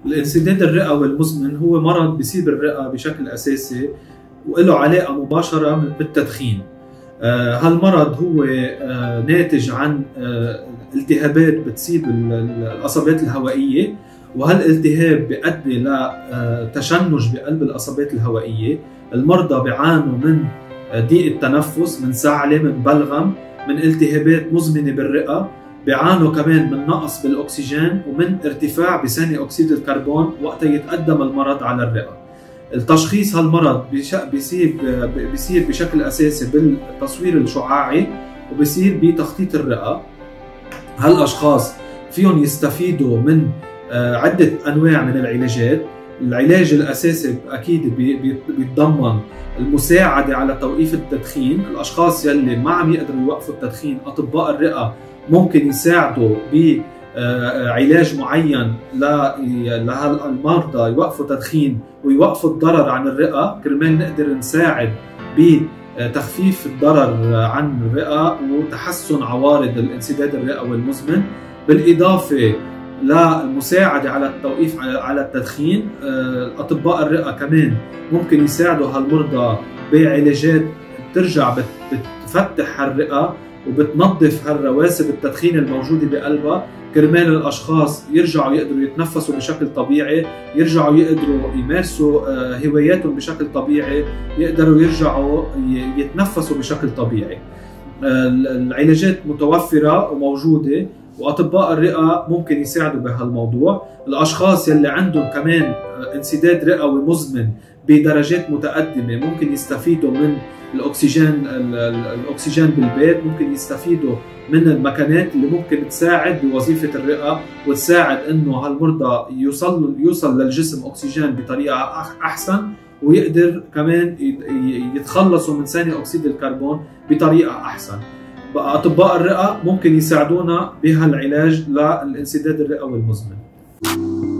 الانسداد الرئوي المزمن هو مرض بيصيب الرئة بشكل أساسي وله علاقة مباشرة بالتدخين. هالمرض هو ناتج عن التهابات بتصيب القصبات الهوائية، وهالالتهاب بيؤدي لتشنج بقلب القصبات الهوائية. المرضى بيعانوا من ضيق التنفس، من سعلة، من بلغم، من التهابات مزمنة بالرئة. بيعانوا كمان من نقص بالأكسجين ومن ارتفاع بثاني أكسيد الكربون وقت يتقدم المرض على الرئة. التشخيص هالمرض بيصير بشكل أساسي بالتصوير الشعاعي وبيصير بتخطيط الرئة. هالأشخاص فيهم يستفيدوا من عدة أنواع من العلاجات. العلاج الأساسي أكيد بيتضمن المساعدة على توقيف التدخين. الأشخاص يلي ما عم يقدروا يوقفوا التدخين، أطباء الرئة ممكن يساعدوا بعلاج معين لهالمرضى يوقفوا تدخين ويوقفوا الضرر عن الرئة، كرمال نقدر نساعد بتخفيف الضرر عن الرئة وتحسن عوارض الانسداد الرئوي المزمن. بالإضافة للمساعدة على التوقيف على التدخين، أطباء الرئة كمان ممكن يساعدوا هالمرضى بعلاجات بترجع بتفتح الرئة وبتنظف هالرواسب التدخين الموجودة بقلبها، كرمال الأشخاص يرجعوا يقدروا يتنفسوا بشكل طبيعي، يرجعوا يقدروا يمارسوا هواياتهم بشكل طبيعي، يقدروا يرجعوا يتنفسوا بشكل طبيعي. العلاجات متوفرة وموجودة، وأطباء الرئة ممكن يساعدوا بهالموضوع. الأشخاص يلي عندهم كمان انسداد رئوي مزمن بدرجات متقدمة ممكن يستفيدوا من الأكسجين بالبيت، ممكن يستفيدوا من المكانات اللي ممكن تساعد بوظيفة الرئة وتساعد إنه هالمرضى يوصل للجسم أكسجين بطريقة أحسن، ويقدر كمان يتخلصوا من ثاني أكسيد الكربون بطريقة أحسن. أطباء الرئة ممكن يساعدونا بهالعلاج للانسداد الرئوي المزمن.